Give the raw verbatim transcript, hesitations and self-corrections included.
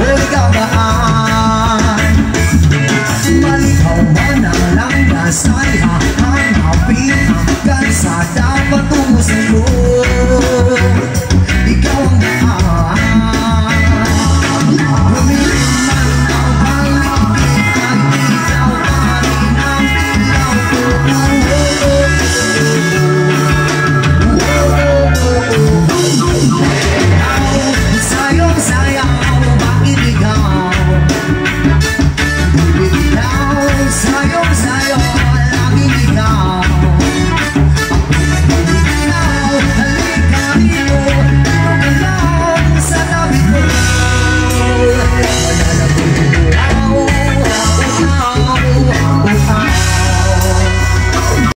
ikaw daan. Malikaw man ang landas ay hahanapin hanggang sa dapat tungo sa'yo. Ikaw ang daan.